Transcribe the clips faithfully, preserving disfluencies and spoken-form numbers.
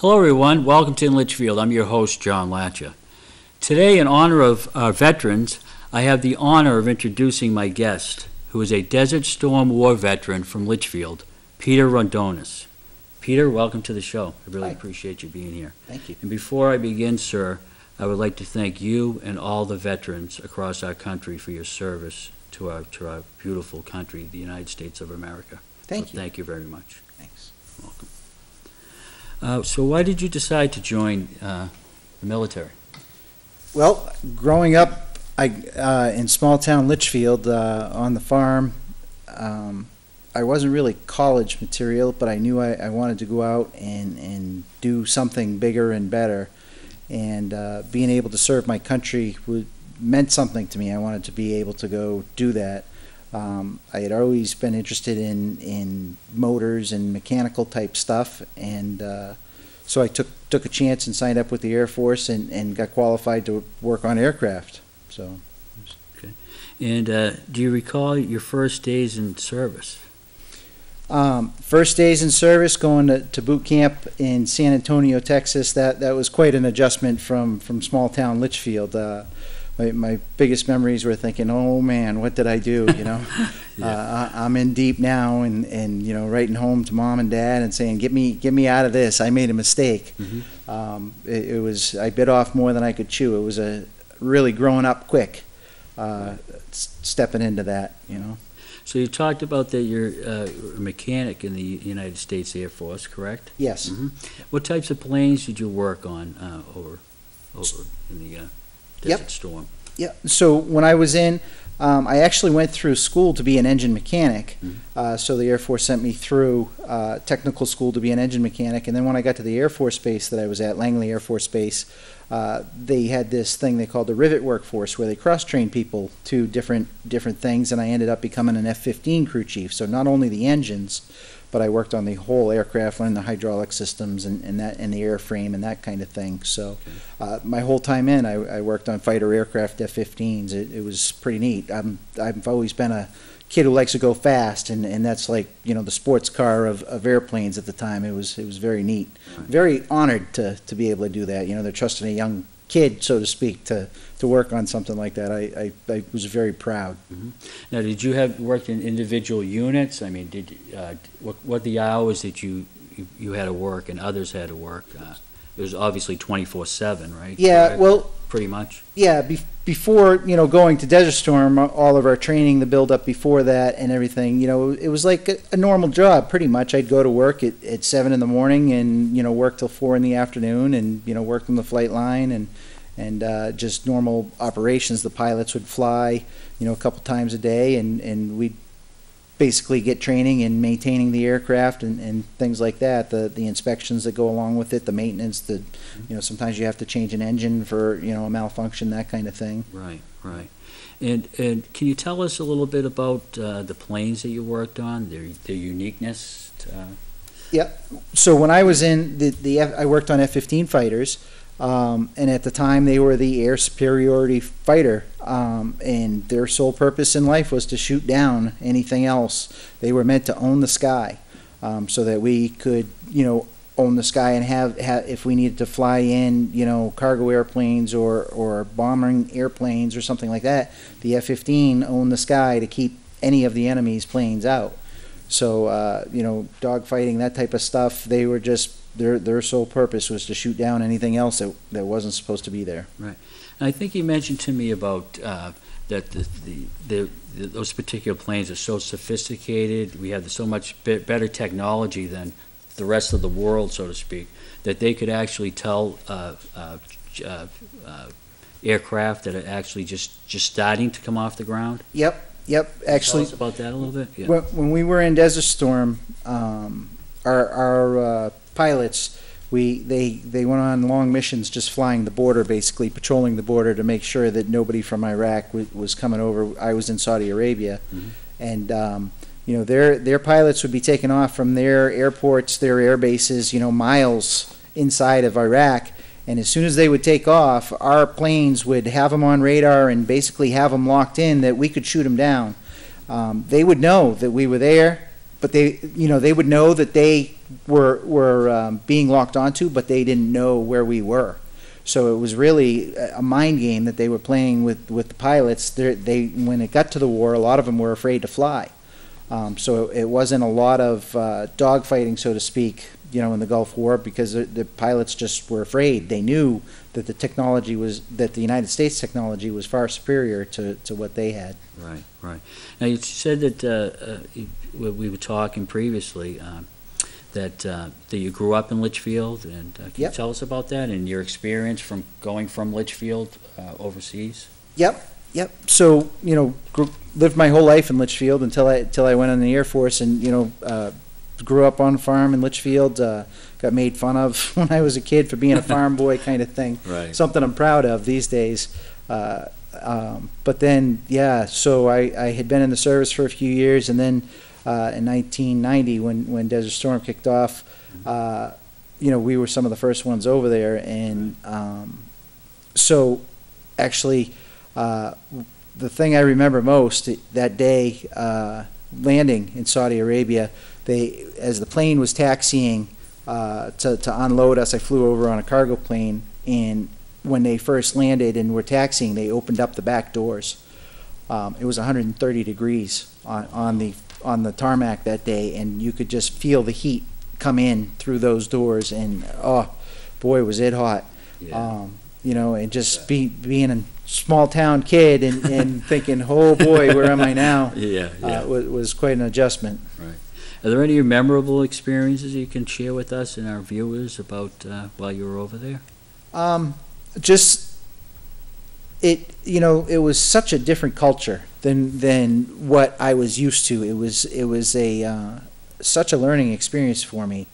Hello everyone, welcome to Litchfield. I'm your host, John Latsha. Today, in honor of our veterans, I have the honor of introducing my guest, who is a Desert Storm War veteran from Litchfield, Peter Rodonis. Peter, welcome to the show. I really Hi. appreciate you being here. Thank you. And before I begin, sir, I would like to thank you and all the veterans across our country for your service to our, to our beautiful country, the United States of America. Thank So you. Thank you very much. Thanks. Welcome. Uh, so why did you decide to join uh, the military? Well, growing up I, uh, in small town Litchfield uh, on the farm, um, I wasn't really college material, but I knew I, I wanted to go out and, and do something bigger and better. And uh, being able to serve my country would, meant something to me. I wanted to be able to go do that. Um, I had always been interested in, in motors and mechanical type stuff, and uh, so I took took a chance and signed up with the Air Force and, and got qualified to work on aircraft. So, Okay. And uh, do you recall your first days in service? um, first days in service, going to, to boot camp in San Antonio, Texas. That that was quite an adjustment from from small town Litchfield. Uh, My, my biggest memories were thinking, oh man, what did I do, you know? Yeah. uh, I, I'm in deep now, and, and, you know, writing home to mom and dad and saying, get me, get me out of this. I made a mistake. Mm-hmm. Um, it, it was, I bit off more than I could chew. It was a really growing up quick, uh, s- stepping into that, you know? So you talked about that you're uh, a mechanic in the United States Air Force, correct? Yes. Mm-hmm. What types of planes did you work on uh, over, over in the uh, Desert Yep. Storm? Yeah. So when I was in, um, I actually went through school to be an engine mechanic. Mhm. Uh, so the Air Force sent me through uh, technical school to be an engine mechanic. And then when I got to the Air Force Base that I was at, Langley Air Force Base, uh, they had this thing they called the rivet workforce, where they cross-train people to different different things. And I ended up becoming an F fifteen crew chief. So not only the engines, but I worked on the whole aircraft, learned the hydraulic systems and, and that and the airframe and that kind of thing. So uh, my whole time in, I, I worked on fighter aircraft F fifteens. It, it was pretty neat. I'm, I've always been a kid who likes to go fast, and, and that's like, you know, the sports car of, of airplanes at the time. It was it was very neat. Right. Very honored to, to be able to do that. You know, they're trusting a young kid, so to speak, to, to work on something like that. I, I, I was very proud. Mm-hmm. Now, did you have worked in individual units? I mean, did uh, what what the hours that you, you you had to work and others had to work? Uh, it was obviously twenty-four seven, right? Yeah, Correct? well, Pretty much. yeah, be- before, you know, going to Desert Storm, all of our training, the build-up before that and everything, you know, it was like a, a normal job, pretty much. I'd go to work at, at seven in the morning and, you know, work till four in the afternoon and, you know, work on the flight line and, and uh, just normal operations. The pilots would fly, you know, a couple times a day, and, and we'd basically get training in maintaining the aircraft and, and things like that, the the inspections that go along with it, the maintenance, the, you know, sometimes you have to change an engine for, you know, a malfunction, that kind of thing. Right, right. And and can you tell us a little bit about uh, the planes that you worked on, their their uniqueness? Uh, So when I was in the, the F, I worked on F fifteen fighters, um, and at the time they were the air superiority fighter, um, and their sole purpose in life was to shoot down anything else. They were meant to own the sky, um, so that we could, you know, own the sky and have, have if we needed to fly in, you know, cargo airplanes or or bombing airplanes or something like that. The F fifteen owned the sky to keep any of the enemy's planes out. So, uh, you know, dogfighting, that type of stuff, they were just, their their sole purpose was to shoot down anything else that, that wasn't supposed to be there. And I think you mentioned to me about uh, that the, the, the, the those particular planes are so sophisticated. We have so much be- better technology than the rest of the world, so to speak, that they could actually tell uh, uh, uh, uh, aircraft that are actually just, just starting to come off the ground. Yep, yep, actually. Tell us about that a little bit. Yeah. When, when we were in Desert Storm, um, our, our uh, pilots, we they, they went on long missions just flying the border, basically patrolling the border to make sure that nobody from Iraq w- was coming over. I was in Saudi Arabia, Mhm. and um, you know, their their pilots would be taking off from their airports, their air bases, you know, miles inside of Iraq. And as soon as they would take off, our planes would have them on radar and basically have them locked in that we could shoot them down. Um, they would know that we were there, but they, you know, they would know that they were were um, being locked onto, but they didn't know where we were. So it was really a mind game that they were playing with, with the pilots. They're, they, when it got to the war, a lot of them were afraid to fly. Um, so it wasn't a lot of uh, dogfighting, so to speak, you know, in the Gulf War, because the, the pilots just were afraid. They knew that the technology was, that the United States technology was far superior to, to what they had. Right, right. Now, you said that, uh, uh, you- we were talking previously, um, that uh, that you grew up in Litchfield, and uh, can Yep. you tell us about that and your experience from going from Litchfield uh, overseas? Yep, yep. So, you know, grew, lived my whole life in Litchfield until I until I went in the Air Force, and you know, uh, grew up on a farm in Litchfield. Uh, got made fun of when I was a kid for being a farm boy, kind of thing. Right. Something I'm proud of these days. Uh, um, but then, yeah. So I, I had been in the service for a few years, and then uh, in nineteen ninety, when when Desert Storm kicked off, uh, you know, we were some of the first ones over there, and um, so actually. Uh, the thing I remember most that day, uh, landing in Saudi Arabia, they, as the plane was taxiing uh, to, to unload us, I flew over on a cargo plane, and when they first landed and were taxiing, they opened up the back doors. Um, it was one hundred thirty degrees on, on the on the tarmac that day, and you could just feel the heat come in through those doors, and oh, boy, was it hot. Yeah. Um, you know, and just be, being a small town kid and, and thinking, oh boy, where am I now? Yeah, yeah. Uh, was, was quite an adjustment. Right. Are there any memorable experiences you can share with us and our viewers about uh, while you were over there? Um, just, it, you know, it was such a different culture than, than what I was used to. It was, it was a, uh, such a learning experience for me.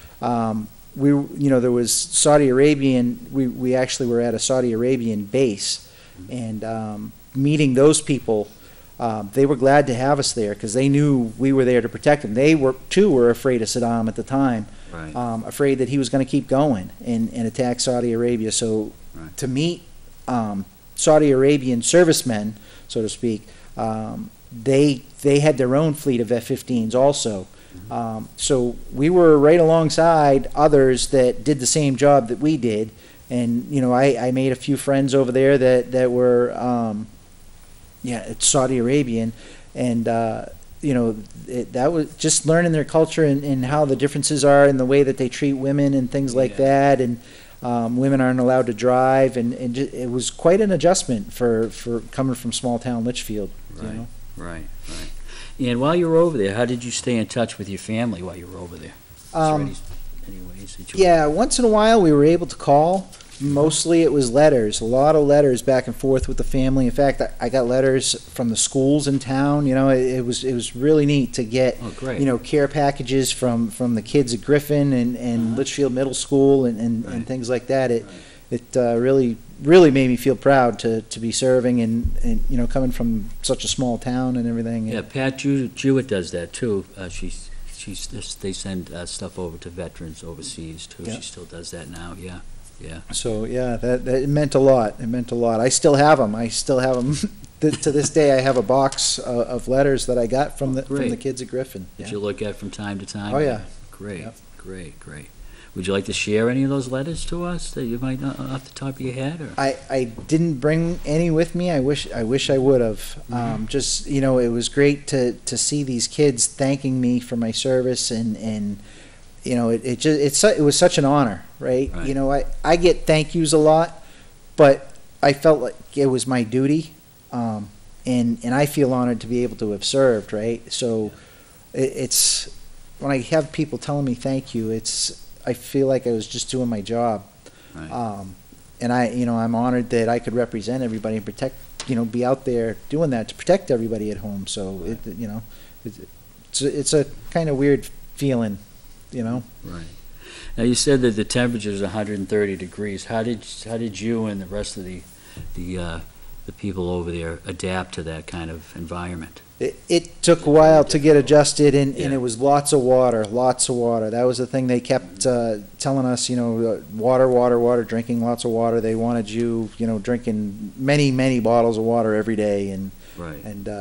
Um, we, you know, there was Saudi Arabian, we, we actually were at a Saudi Arabian base, and um, meeting those people, um, they were glad to have us there because they knew we were there to protect them. They were, too, were afraid of Saddam at the time, Right. um, afraid that he was going to keep going and, and attack Saudi Arabia. So Right. to meet um, Saudi Arabian servicemen, so to speak, um, they, they had their own fleet of F fifteens also. Um, so we were right alongside others that did the same job that we did, and you know, I, I made a few friends over there that that were, um, yeah, it's Saudi Arabian, and uh, you know, it, that was just learning their culture and, and how the differences are in the way that they treat women and things like Yeah. that, and um, women aren't allowed to drive, and, and ju- it was quite an adjustment for, for coming from small town Litchfield. You Right. know? Right, right. And while you were over there, how did you stay in touch with your family while you were over there? Is there Um, any, any ways that you? Yeah, once in a while we were able to call. Mostly it was letters, a lot of letters back and forth with the family. In fact, I, I got letters from the schools in town. You know, it, it was it was really neat to get, Oh, great. you know, care packages from, from the kids at Griffin and, and Uh-huh. Litchfield Middle School and, and, Right. and things like that. It Right. it uh, really really made me feel proud to, to be serving and, and you know, coming from such a small town and everything. Yeah, Pat Jew- Jewett does that too. Uh, she's, she's, they send uh, stuff over to veterans overseas too. Yeah. She still does that now, yeah, yeah. So yeah, that, that it meant a lot. It meant a lot. I still have them. I still have them. To this day, I have a box of, of letters that I got from the from the Great. kids at Griffin. That Yeah. you look at from time to time? Oh yeah. Great, Yep. great, great. Would you like to share any of those letters to us that you might know off the top of your head, or? I, I didn't bring any with me. I wish I wish I would have. Mm-hmm. Um, just you know, it was great to, to see these kids thanking me for my service, and, and you know, it, it just it's su- it was such an honor, right? Right. You know, I, I get thank yous a lot, but I felt like it was my duty, um, and and I feel honored to be able to have served, right? So it, it's when I have people telling me thank you, it's I feel like I was just doing my job. Right. Um, and I, you know, I'm honored that I could represent everybody and protect, you know, be out there doing that to protect everybody at home. So it, you know, it's it's a, it's a kind of weird feeling, you know. Right. Now, you said that the temperature is one hundred thirty degrees. How did, how did you and the rest of the, the, uh, the people over there adapt to that kind of environment? It, it took a while to get adjusted, and, and Yeah. it was lots of water, lots of water. That was the thing they kept uh, telling us, you know, uh, water, water, water, drinking lots of water. They wanted you, you know, drinking many, many bottles of water every day, and Right. and uh,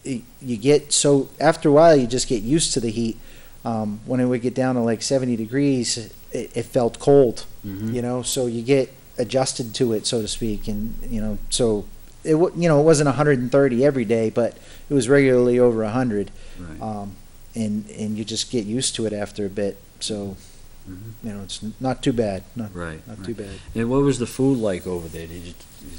it, you get so after a while you just get used to the heat. Um, when it would get down to like seventy degrees, it, it felt cold, Mhm. you know, so you get adjusted to it, so to speak. And, you know, so it, wa- you know, it wasn't one hundred thirty every day, but it was regularly over one hundred. Right. Um, and, and you just get used to it after a bit. So, Mhm. you know, it's not too bad. Not, Right. not right. too bad. And what was the food like over there? Did you,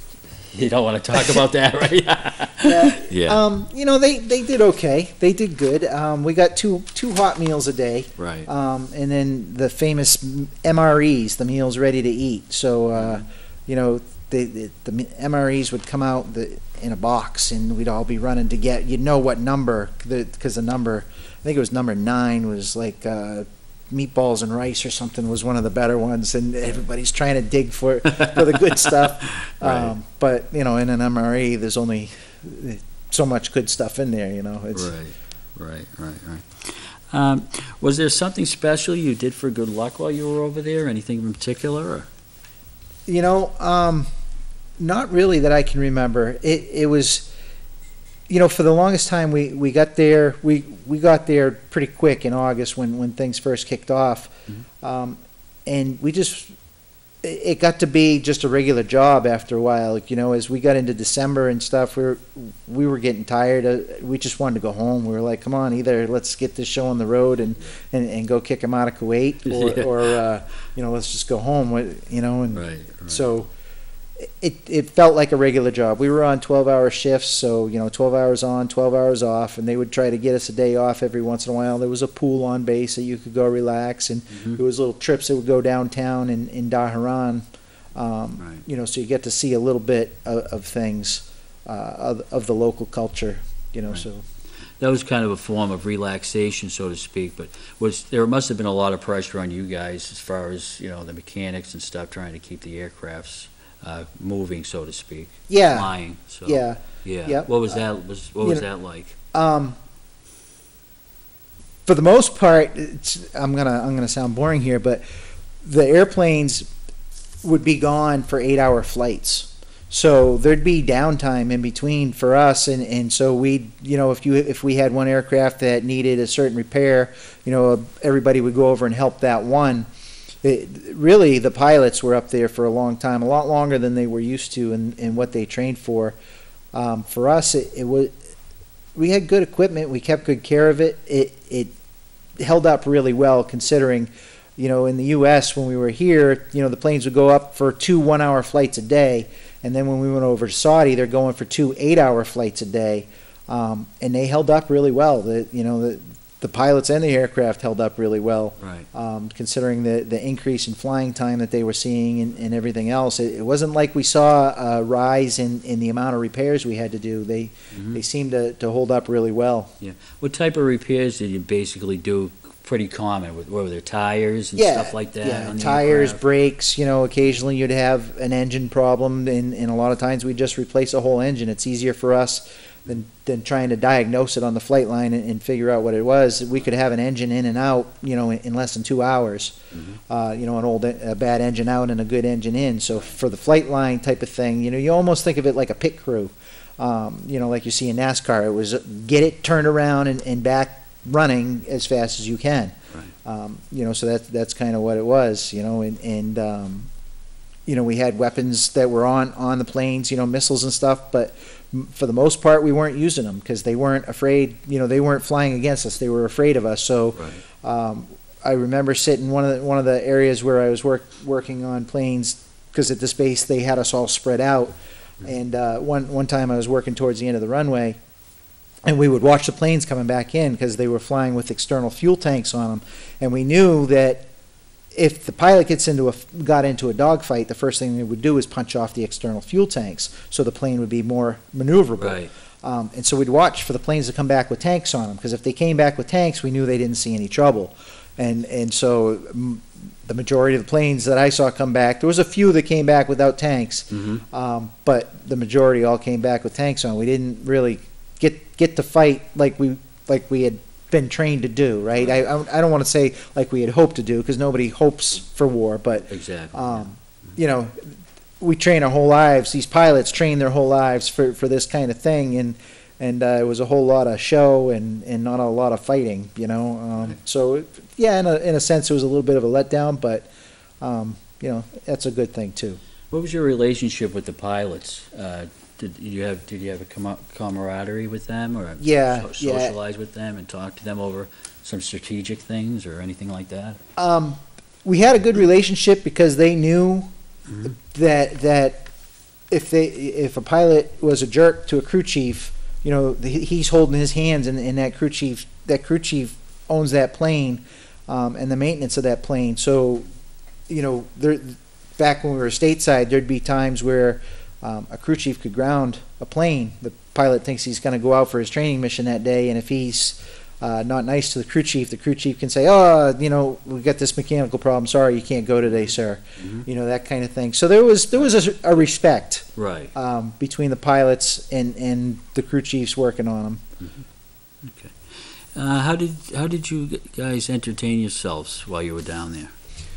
you don't want to talk about that, right? Yeah. Yeah. Um, you know, they, they did okay. They did good. Um, we got two two hot meals a day. Right. Um, and then the famous M R Es, the meals ready to eat. So, uh, you know, they, the, the M R Es would come out the, in a box, and we'd all be running to get. You'd know what number, because the, the number, I think it was number nine, was like uh, meatballs and rice or something was one of the better ones, and everybody's trying to dig for for the good stuff. Right. Um, but you know, in an M R E, there's only so much good stuff in there. You know, it's Right, right, right, right. Um, was there something special you did for good luck while you were over there? Anything in particular? Or? you know, um, not really that I can remember. It it was, you know, for the longest time we, we got there we, we got there pretty quick in August when, when things first kicked off, Mhm. um, and we just it it got to be just a regular job after a while. Like, you know, as we got into December and stuff, we were we were getting tired. Of, we just wanted to go home. We were like, come on, either let's get this show on the road and, and, and go kick them out of Kuwait, or, Yeah. or uh, you know, let's just go home. You know, and Right, right. so it, it felt like a regular job. We were on twelve-hour shifts, so, you know, twelve hours on, twelve hours off, and they would try to get us a day off every once in a while. There was a pool on base that you could go relax, and Mhm. there was little trips that would go downtown in, in Daharan, um, Right. you know, so you get to see a little bit of, of things, uh, of, of the local culture, you know, Right. so. That was kind of a form of relaxation, so to speak, but was, there must have been a lot of pressure on you guys as far as, you know, the mechanics and stuff, trying to keep the aircrafts uh, moving, so to speak. Yeah, Flying, so. yeah. Yeah. Yep. What was that, was, what you was know- that like? Um, for the most part, it's, I'm gonna I'm gonna sound boring here, but the airplanes would be gone for eight-hour flights. So there'd be downtime in between for us, and, and so we, you know, if you if we had one aircraft that needed a certain repair, you know, everybody would go over and help that one. It, really, the pilots were up there for a long time, a lot longer than they were used to, and, and what they trained for. Um, for us, it, it was we had good equipment, we kept good care of it. It it held up really well, considering, you know, in the U S when we were here, you know, the planes would go up for two one-hour flights a day. And then when we went over to Saudi, they're going for two eight-hour flights a day, um, and they held up really well. The you know the the pilots and the aircraft held up really well, Right. um, considering the the increase in flying time that they were seeing and, and everything else. It, it wasn't like we saw a rise in, in the amount of repairs we had to do. They Mhm. they seemed to, to hold up really well. What type of repairs did you basically do? Pretty common, with, were there tires and Yeah, stuff like that? Yeah, on the tires, aircraft? brakes. You know, occasionally you'd have an engine problem, and, and a lot of times we just replace a whole engine. It's easier for us than than trying to diagnose it on the flight line and, and figure out what it was. We could have an engine in and out, you know, in, in less than two hours. Mhm. Uh, you know, an old a bad engine out and a good engine in. So for the flight line type of thing, you know, you almost think of it like a pit crew. Um, you know, like you see in NASCAR, it was get it turned around and, and back running as fast as you can. Right. Um, you know, so that's that's kind of what it was. You know, and and um, you know, we had weapons that were on on the planes. You know, missiles and stuff, but m- for the most part, we weren't using them because they weren't afraid. You know, they weren't flying against us. They were afraid of us. So. Right. Um, I remember sitting one of the, one of the areas where I was work, working on planes, because at this base they had us all spread out. And uh, one one time I was working towards the end of the runway, and we would watch the planes coming back in because they were flying with external fuel tanks on them, and we knew that if the pilot gets into a got into a dogfight, the first thing they would do is punch off the external fuel tanks, so the plane would be more maneuverable. Right. Um, and so we'd watch for the planes to come back with tanks on them, because if they came back with tanks, we knew they didn't see any trouble. And and so mm, the majority of the planes that I saw come back, there was a few that came back without tanks, Mhm. um, but the majority all came back with tanks on. We didn't really get get to fight like we like we had been trained to do, right? I I I don't want to say like we had hoped to do, because nobody hopes for war, but Exactly. um, you know, we train our whole lives. These pilots train their whole lives for, for this kind of thing, and and uh, it was a whole lot of show and, and not a lot of fighting, you know. Um, Right. so yeah, in a in a sense, it was a little bit of a letdown, but um, you know, that's a good thing too. What was your relationship with the pilots? Uh, did you have did you have a com- camaraderie with them, or Yeah, so- yeah. socialize with them and talk to them over some strategic things or anything like that? Um, we had a good relationship because they knew Mhm. that that if they if a pilot was a jerk to a crew chief, you know, the, he's holding his hands, and, and that crew chief that crew chief owns that plane, um, and the maintenance of that plane. So, you know, there back when we were stateside, there'd be times where um, a crew chief could ground a plane. The pilot thinks he's going to go out for his training mission that day, and if he's uh, not nice to the crew chief, the crew chief can say, "Oh, you know, we got this mechanical problem. Sorry, you can't go today, sir." Mhm. You know, that kind of thing. So there was there was a, a respect Right. um, between the pilots and, and the crew chiefs working on them. Okay. Uh, how did how did you guys entertain yourselves while you were down there?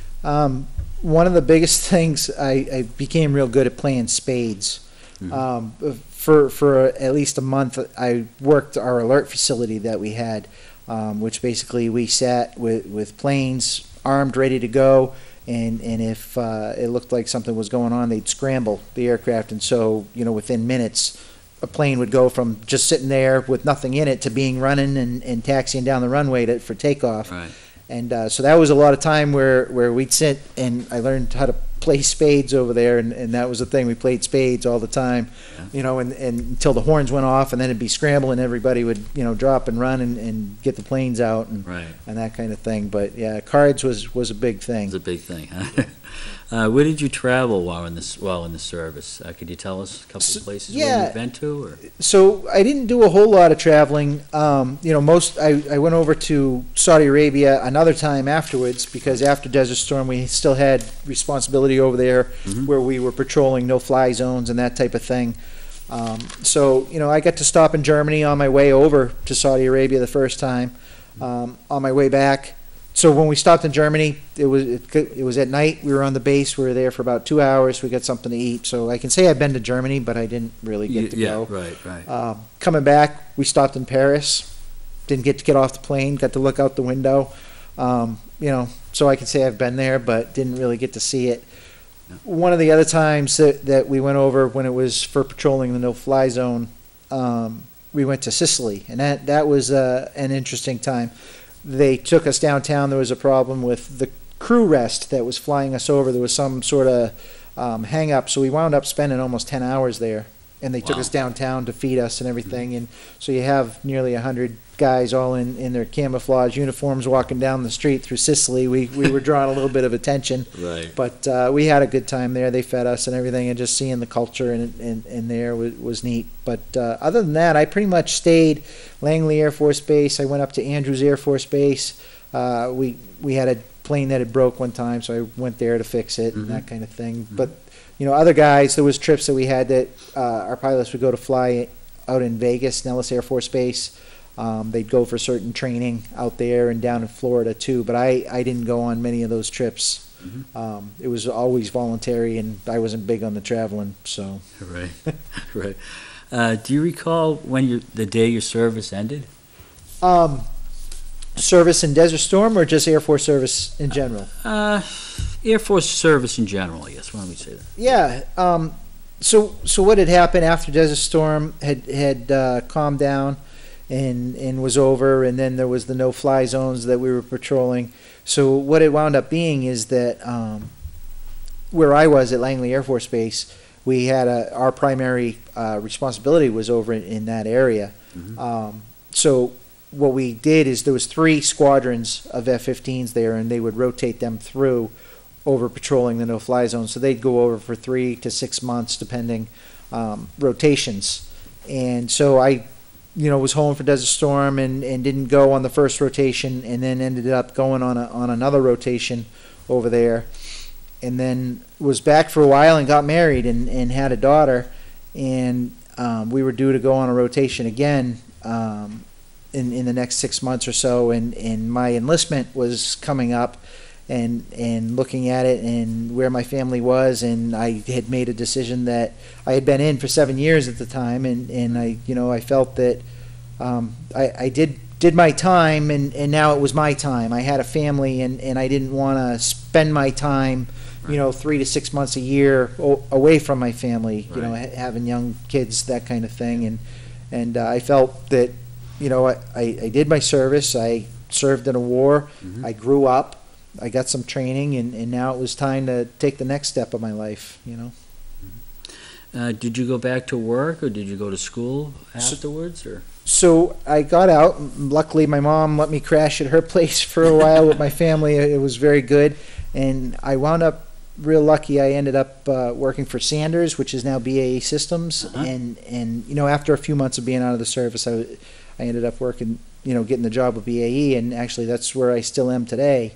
Um, one of the biggest things, I, I became real good at playing spades. Mhm. Um, for for at least a month, I worked our alert facility that we had, um, which basically we sat with, with planes armed, ready to go, and and if uh, it looked like something was going on, they'd scramble the aircraft, and so you know within minutes, a plane would go from just sitting there with nothing in it to being running and, and taxiing down the runway to, for takeoff. Right. And uh, so that was a lot of time where, where we'd sit, and I learned how to play spades over there, and, and that was the thing. We played spades all the time, Yeah. you know, and, and until the horns went off, and then it'd be scrambling. Everybody would, you know, drop and run and, and get the planes out and, Right. and that kind of thing. But yeah, cards was, was a big thing. It's a big thing. Huh? uh, where did you travel while in this while in the service? Uh, could you tell us a couple So- of places yeah. where you've been to? Or? So I didn't do a whole lot of traveling. Um, you know, most I, I went over to Saudi Arabia another time afterwards, because after Desert Storm we still had responsibility over there Mhm. where we were patrolling no-fly zones and that type of thing. Um, so you know, I got to stop in Germany on my way over to Saudi Arabia the first time. Um, on my way back. So when we stopped in Germany, it was it, it was at night. We were on the base. We were there for about two hours. We got something to eat. So I can say I've been to Germany, but I didn't really get Y- to yeah. go. Right. Right. Um, coming back, we stopped in Paris. Didn't get to get off the plane. Got to look out the window. Um, you know, so I can say I've been there, but didn't really get to see it. Yeah. One of the other times that, that we went over when it was for patrolling the no-fly zone, um, we went to Sicily, and that that was uh, an interesting time. They took us downtown. There was a problem with the crew rest that was flying us over. There was some sort of um, hang up, so we wound up spending almost ten hours there. And they took Wow. us downtown to feed us and everything. And so you have nearly a hundred guys all in, in their camouflage uniforms walking down the street through Sicily. We we were drawing a little bit of attention, Right. but uh, we had a good time there. They fed us and everything, and just seeing the culture and and, and there was, was neat. But uh, other than that, I pretty much stayed Langley Air Force Base. I went up to Andrews Air Force Base. Uh, we we had a plane that had broke one time, so I went there to fix it and Mhm. that kind of thing. But you know, other guys, there was trips that we had that uh, our pilots would go to fly out in Vegas, Nellis Air Force Base. Um, they'd go for certain training out there and down in Florida too. But I, I didn't go on many of those trips. Mhm. Um, it was always voluntary, and I wasn't big on the traveling. So Right. Right. Uh, do you recall when you the day your service ended? um, service in Desert Storm, or just Air Force service in general? Uh, Air Force service in general, I guess. Why don't we say that? Yeah. Um, so so what had happened after Desert Storm had had uh, calmed down and and was over, and then there was the no-fly zones that we were patrolling. So what it wound up being is that um, where I was at Langley Air Force Base, we had a our primary uh, responsibility was over in, in that area. Mhm. Um, so what we did is there was three squadrons of F fifteens there, and they would rotate them through over patrolling the no-fly zone. So they'd go over for three to six months, depending, um, rotations. And so I, you know, was home for Desert Storm and, and didn't go on the first rotation, and then ended up going on a, on another rotation over there, and then was back for a while and got married and, and had a daughter, and um, we were due to go on a rotation again um, in in the next six months or so, and, and my enlistment was coming up. and and looking at it and where my family was, and I had made a decision that I had been in for seven years at the time, and, and I you know I felt that um, I, I did did my time, and, and now it was my time. I had a family, and, and I didn't want to spend my time, you know, three to six months a year o- away from my family, you know, Right. ha- having young kids, that kind of thing. And, and uh, I felt that, you know, I, I I did my service. I served in a war. Mhm. I grew up. I got some training, and, and now it was time to take the next step of my life, you know. Uh, did you go back to work, or did you go to school So- afterwards, or? So I got out. Luckily, my mom let me crash at her place for a while with my family. It was very good. And I wound up real lucky. I ended up uh, working for Sanders, which is now B A E Systems. Uh-huh. And, and, you know, after a few months of being out of the service, I, w- I ended up working, you know, getting the job with B A E. And actually, that's where I still am today.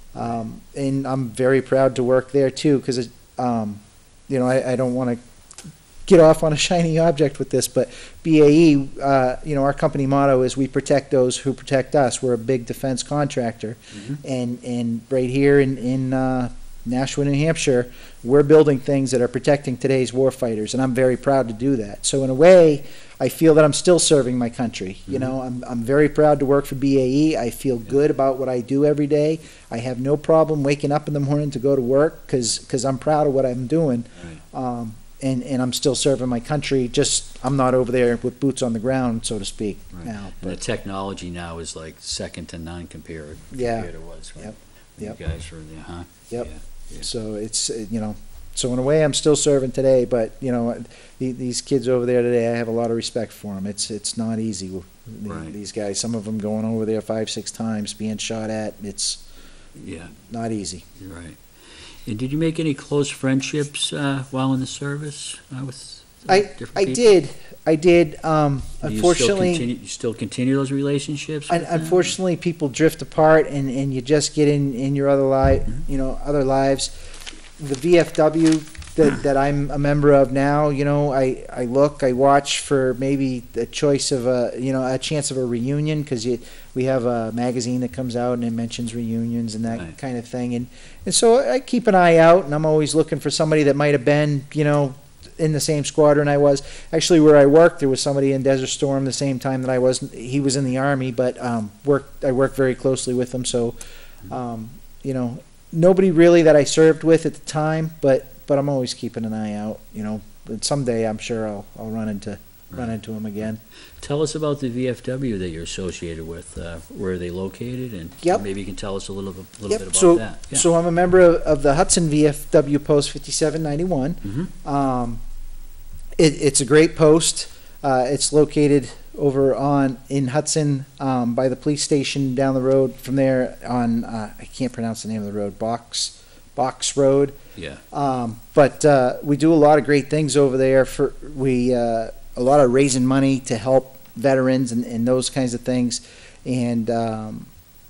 Um, and I'm very proud to work there, too, because, um, you know, I, I don't want to get off on a shiny object with this, but B A E, uh, you know, our company motto is we protect those who protect us. We're a big defense contractor. Mhm. And, and right here in, in uh, Nashua, New Hampshire, we're building things that are protecting today's warfighters, and I'm very proud to do that. So in a way, I feel that I'm still serving my country. You know, I'm, I'm very proud to work for B A E. I feel good about what I do every day. I have no problem waking up in the morning to go to work because I'm proud of what I'm doing. Right. Um, and, and I'm still serving my country, just I'm not over there with boots on the ground, so to speak, Right. now. And the But, technology now is like second to none compared, Yeah. compared to was, right? Yep. You Yep. guys were there, huh? Yep. Yeah. Yeah. so it's, uh, you know, so in a way, I'm still serving today, but, you know, the- these kids over there today, I have a lot of respect for them. It's, it's not easy, the- Right. these guys, some of them going over there five, six times, being shot at, it's Yeah, not easy. you're right. And did you make any close friendships uh, while in the service uh, with uh, I, different I people? did, I did, um, Do you still unfortunately. continue- You still continue those relationships? Un- with them? Unfortunately, people drift apart, and, and you just get in, in your other li- you know, other lives. The V F W that, that I'm a member of now, you know, I, I look, I watch for maybe a choice of a, you know, a chance of a reunion, because you, we have a magazine that comes out and it mentions reunions and that Right. kind of thing. And, and so I keep an eye out, and I'm always looking for somebody that might have been, you know, in the same squadron I was. Actually, where I worked, there was somebody in Desert Storm the same time that I was. He was in the Army, but um, worked. I worked very closely with him. So, um, you know, nobody really that I served with at the time, but but I'm always keeping an eye out. You know, and someday I'm sure I'll I'll run into run Right. into him again. Tell us about the V F W that you're associated with. Uh, where are they located? And Yep. maybe you can tell us a little, bit- little Yep. bit about So that. Yeah. so I'm a member of, of the Hudson V F W Post fifty-seven ninety-one. Mhm. Um, it, it's a great post. Uh, it's located over on in Hudson um, by the police station down the road from there on uh, I can't pronounce the name of the road Box Box Road. Yeah. Um, but uh, we do a lot of great things over there. For we uh, a lot of raising money to help veterans and, and those kinds of things, and um,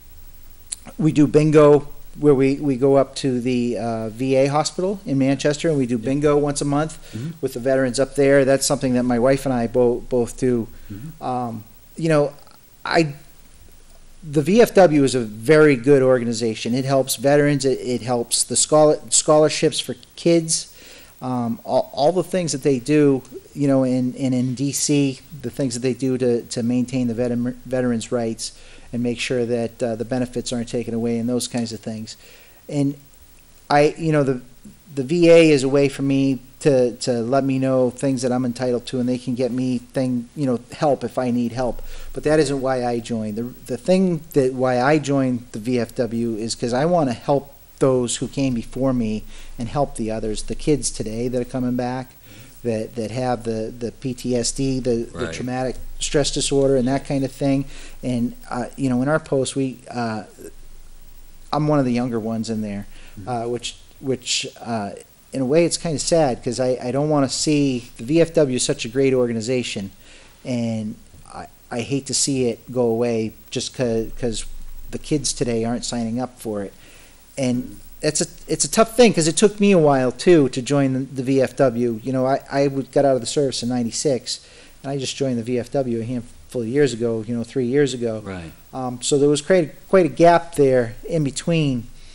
we do bingo where we, we go up to the uh, V A hospital in Manchester, and we do bingo once a month Mhm. with the veterans up there. That's something that my wife and I bo- both do. Mhm. Um, you know, I the V F W is a very good organization. It helps veterans. It, it helps the scholar, scholarships for kids. Um, all, all the things that they do, you know, in, in, in D C, the things that they do to, to maintain the veteran, veterans' rights and make sure that uh, the benefits aren't taken away and those kinds of things. And I, you know, the the V A is a way for me to, to let me know things that I'm entitled to, and they can get me thing, you know, help if I need help. But that isn't why I joined. The the thing that why I joined the V F W is because I want to help those who came before me and help the others, the kids today that are coming back, that that have the, the P T S D, the, the Right. traumatic stress disorder, and that kind of thing. And uh, you know, in our post, we uh, I'm one of the younger ones in there, uh, which which uh, in a way it's kind of sad because I, I don't want to see the V F W is such a great organization, and I, I hate to see it go away just because the kids today aren't signing up for it, and it's a it's a tough thing because it took me a while too to join the, the V F W. You know, I I would- got out of the service in ninety-six, and I just joined the V F W a handful of years ago. You know, three years ago. Right. Um, so there was quite quite a gap there in between.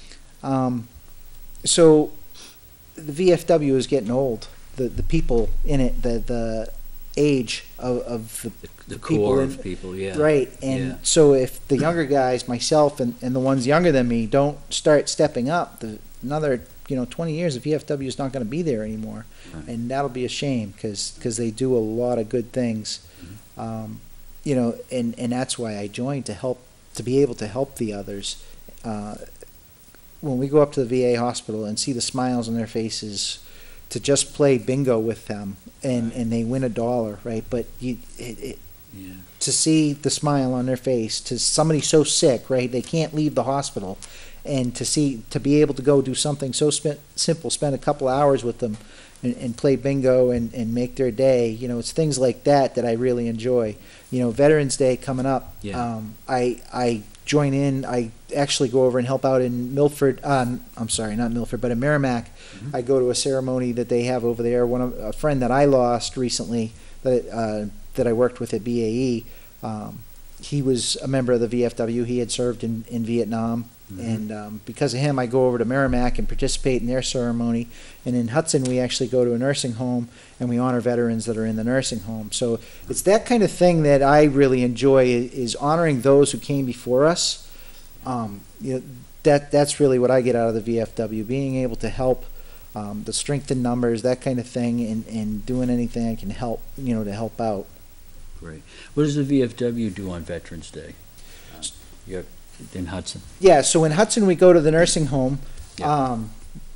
Um, so the V F W is getting old. The the people in it, the the age of, of the, The, the people core in- of people, yeah. right. And Yeah. so if the younger guys, myself and, and the ones younger than me, don't start stepping up, the, another you know twenty years, the V F W is not going to be there anymore, Right. and that'll be a shame because they do a lot of good things. Mm-hmm. Um, you know, and and that's why I joined, to help, to be able to help the others. Uh, when we go up to the V A hospital and see the smiles on their faces, to just play bingo with them and, Right. and they win a dollar, right? But you, it, it, Yeah. to see the smile on their face, to somebody so sick, right? They can't leave the hospital, and to see, to be able to go do something so sp- simple, spend a couple hours with them and, and play bingo and, and make their day. You know, it's things like that that I really enjoy. You know, Veterans Day coming up. Yeah. Um, I, I join in, I actually go over and help out in Milford, um, I'm sorry, not Milford, but in Merrimack. Mhm. I go to a ceremony that they have over there. One of, a friend that I lost recently, that, uh, that I worked with at B A E, um, he was a member of the V F W. He had served in, in Vietnam. Mhm. And um, because of him, I go over to Merrimack and participate in their ceremony. And in Hudson, we actually go to a nursing home and we honor veterans that are in the nursing home. So it's that kind of thing that I really enjoy, i- is honoring those who came before us. Um, you know, that that's really what I get out of the V F W, being able to help, um, the strength in numbers, that kind of thing, and, and doing anything I can help, you know, to help out. Great. What does the V F W do on Veterans Day? Uh, You're in Hudson? Yeah, so in Hudson, we go to the nursing home. Yeah. Um,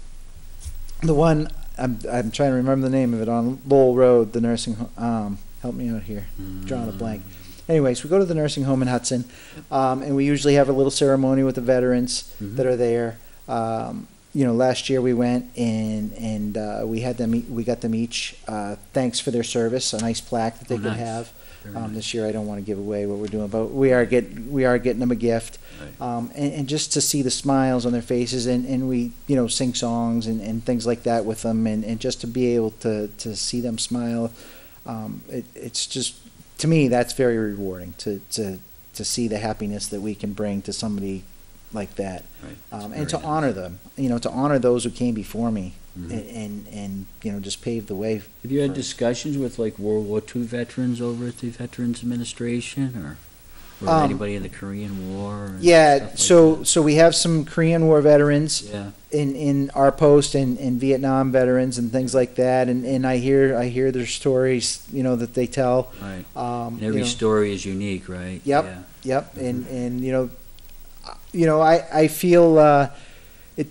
the one, I'm, I'm trying to remember the name of it, on Lowell Road, the nursing home. Um, help me out here. Drawing a blank. Anyways, we go to the nursing home in Hudson, um, and we usually have a little ceremony with the veterans Mhm. that are there. Um, you know, last year we went and and uh, we had them. e- We got them each uh, thanks for their service, a nice plaque that they Oh, could nice. have. Very Um, nice. this year, I don't want to give away what we're doing, but we are get we are getting them a gift. Right. Um, and, and just to see the smiles on their faces, and, and we, you know, sing songs and, and things like that with them, and, and just to be able to, to see them smile, um, it, it's just, to me, that's very rewarding, to, to, to see the happiness that we can bring to somebody like that. Right. That's Um, very and to nice. honor them, you know, to honor those who came before me, Mhm. and, and, and, you know, just pave the way. Have you had for- discussions with like World War Two veterans over at the Veterans Administration, or, or Um, anybody in the Korean War? and Yeah, stuff like so, that? so we have some Korean War veterans Yeah. in, in our post, and, and Vietnam veterans and things like that, and, and I hear, I hear their stories, you know, that they tell. Right. Um, And you every know, story is unique, right? Yep. Yeah. Yep, and, and, you know, uh, you know, I, I feel, uh, it,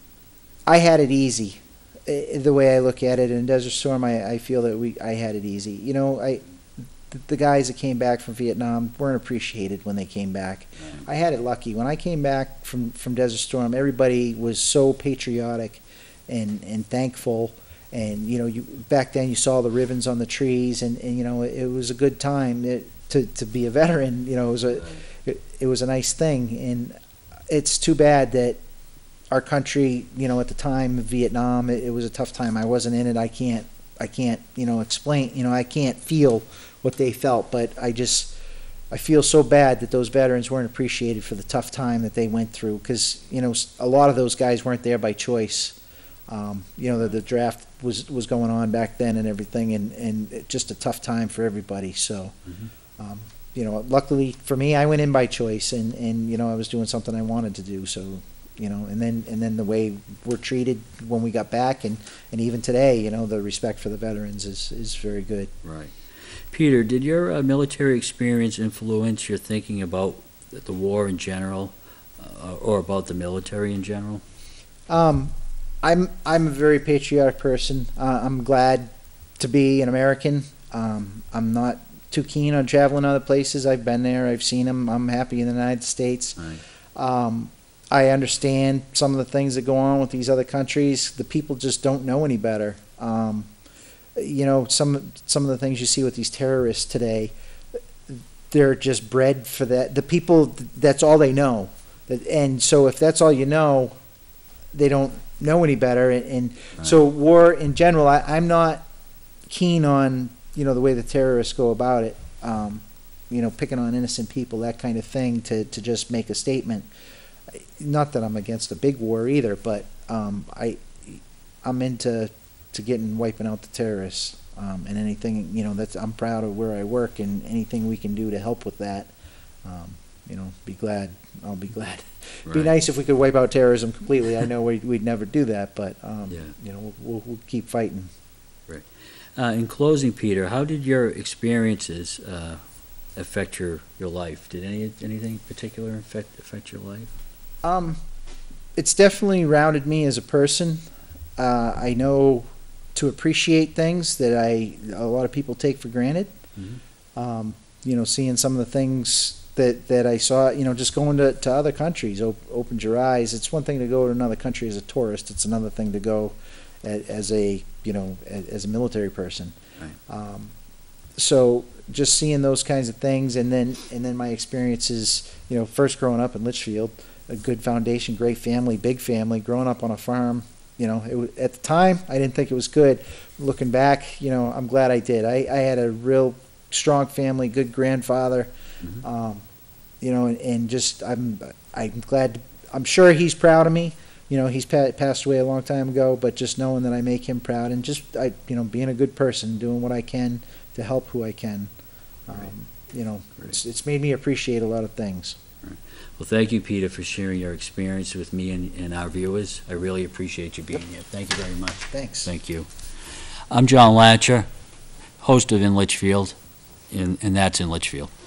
I had it easy, eh, the way I look at it. In Desert Storm, I, I feel that we, I had it easy. You know, I, the, the guys that came back from Vietnam weren't appreciated when they came back. I had it lucky. When I came back from, from Desert Storm, everybody was so patriotic and, and thankful. And, you know, you, back then you saw the ribbons on the trees, and, and you know, it, it was a good time it, to, to be a veteran. You know, it was a, it, it was a nice thing. And it's too bad that our country, you know, at the time of Vietnam, it, it was a tough time. I wasn't in it. I can't, I can't, you know, explain, you know, I can't feel what they felt, but I just, I feel so bad that those veterans weren't appreciated for the tough time that they went through, because, you know, s- a lot of those guys weren't there by choice. Um, you know, the, the draft was, was going on back then and everything, and, and it, just a tough time for everybody, so, Mhm. um, you know, luckily for me, I went in by choice, and, and, you know, I was doing something I wanted to do, so, you know, and then, and then the way we're treated when we got back, and, and even today, you know, the respect for the veterans is, is very good. Right. Peter, did your uh, military experience influence your thinking about the war in general, uh, or about the military in general? Um, I'm I'm a very patriotic person. Uh, I'm glad to be an American. Um, I'm not too keen on traveling other places. I've been there. I've seen them. I'm happy in the United States. Right. Um, I understand some of the things that go on with these other countries. The people just don't know any better. Um, you know, some some of the things you see with these terrorists today, they're just bred for that. The people, that's all they know. And so if that's all you know, they don't know any better. And, and so war in general, I, I'm not keen on, you know, the way the terrorists go about it. Um, you know, picking on innocent people, that kind of thing, to, to just make a statement. not that I'm against a big war either, but um, I, I'm into to getting wiping out the terrorists, um, and anything, you know, that's, I'm proud of where I work, and anything we can do to help with that, um, you know, be glad. I'll be glad. Be Right. nice if we could wipe out terrorism completely. I know we'd, we'd never do that, but um, Yeah. you know, we'll, we'll, we'll keep fighting. Uh, in closing, Peter, how did your experiences uh, affect your, your life? Did any anything particular affect affect your life? Um, it's definitely rounded me as a person. Uh, I know to appreciate things that I a lot of people take for granted. Mm-hmm. Um, you know, seeing some of the things that, that I saw, you know, just going to, to other countries op- opened your eyes. It's one thing to go to another country as a tourist. It's another thing to go a, as a, you know, as, as a military person. Right. Um, so just seeing those kinds of things, and then and then my experiences, you know, first growing up in Litchfield, a good foundation, great family, big family, growing up on a farm. You know, it, wa- at the time, I didn't think it was good. Looking back, you know, I'm glad I did. I, I had a real strong family, good grandfather, Mhm. um, you know, and, and just I'm I'm glad. I'm sure he's proud of me. You know, he's pa- passed away a long time ago, but just knowing that I make him proud, and just I, you know, being a good person, doing what I can to help who I can. Um, Right. You know, Great. it's, it's made me appreciate a lot of things. Well, thank you, Peter, for sharing your experience with me and, and our viewers. I really appreciate you being here. Thank you very much. Thanks. Thank you. I'm John Latsha, host of In Litchfield, and, and that's In Litchfield.